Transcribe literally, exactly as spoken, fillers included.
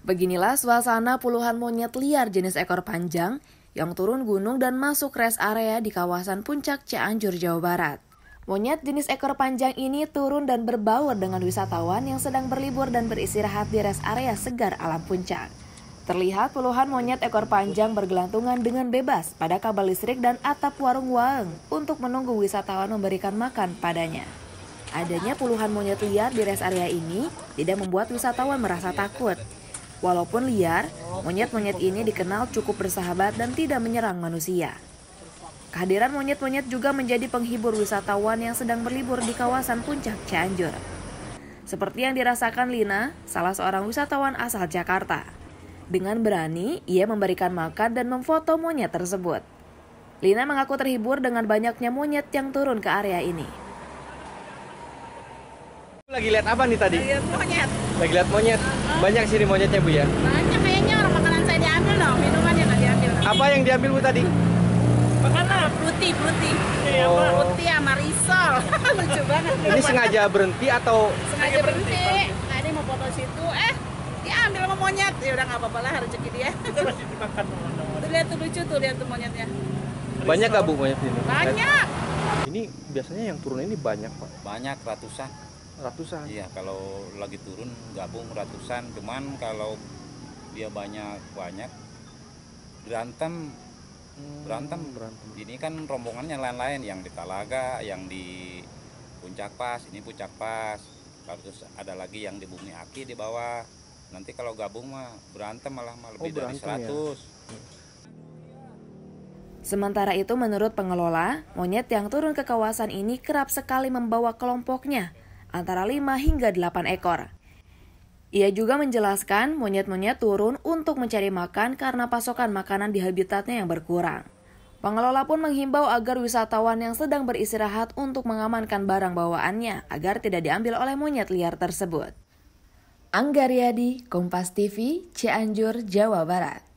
Beginilah suasana puluhan monyet liar jenis ekor panjang yang turun gunung dan masuk rest area di kawasan Puncak Cianjur, Jawa Barat. Monyet jenis ekor panjang ini turun dan berbaur dengan wisatawan yang sedang berlibur dan beristirahat di rest area segar alam Puncak. Terlihat puluhan monyet ekor panjang bergelantungan dengan bebas pada kabel listrik dan atap warung Waeng untuk menunggu wisatawan memberikan makan padanya. Adanya puluhan monyet liar di rest area ini tidak membuat wisatawan merasa takut. Walaupun liar, monyet-monyet ini dikenal cukup bersahabat dan tidak menyerang manusia. Kehadiran monyet-monyet juga menjadi penghibur wisatawan yang sedang berlibur di kawasan Puncak Cianjur. Seperti yang dirasakan Lina, salah seorang wisatawan asal Jakarta. Dengan berani, ia memberikan makan dan memfoto monyet tersebut. Lina mengaku terhibur dengan banyaknya monyet yang turun ke area ini. Lagi lihat apa nih tadi? Lagi lihat monyet. Lagi lihat monyet. Banyak sini monyetnya, Bu ya? Banyak kayaknya, orang makanan saya diambil dong, minumannya nggak diambil. Apa yang diambil, Bu, tadi? Makanan, fruity, fruity. Oh. Fruity sama risol. Lucu banget. Ini sengaja berhenti atau? Sengaja berhenti. Nah, ini mau foto situ, eh diambil sama monyet. Ya udah nggak apa-apa lah, rezeki dia. Masih dimakan Tuh lihat tuh lucu tuh, lihat tuh monyetnya. Banyak nggak, Bu, monyet ini? Banyak. Ini biasanya yang turun ini banyak, Pak? Banyak, ratusan. Ratusan? Iya, kalau lagi turun gabung ratusan. Cuman kalau dia banyak-banyak berantem, Hmm, berantem. berantem. Ini kan rombongannya lain-lain, yang di Talaga, yang di Puncak Pas, ini Puncak Pas. Lalu terus ada lagi yang di Bumi Aki di bawah. Nanti kalau gabung mah berantem malah, malah lebih Oh, dari berantem ya? seratus. Sementara itu menurut pengelola, monyet yang turun ke kawasan ini kerap sekali membawa kelompoknya, antara lima hingga delapan ekor. Ia juga menjelaskan monyet-monyet turun untuk mencari makan karena pasokan makanan di habitatnya yang berkurang. Pengelola pun menghimbau agar wisatawan yang sedang beristirahat untuk mengamankan barang bawaannya agar tidak diambil oleh monyet liar tersebut. Angga Riyadi, Kompas T V, Cianjur, Jawa Barat.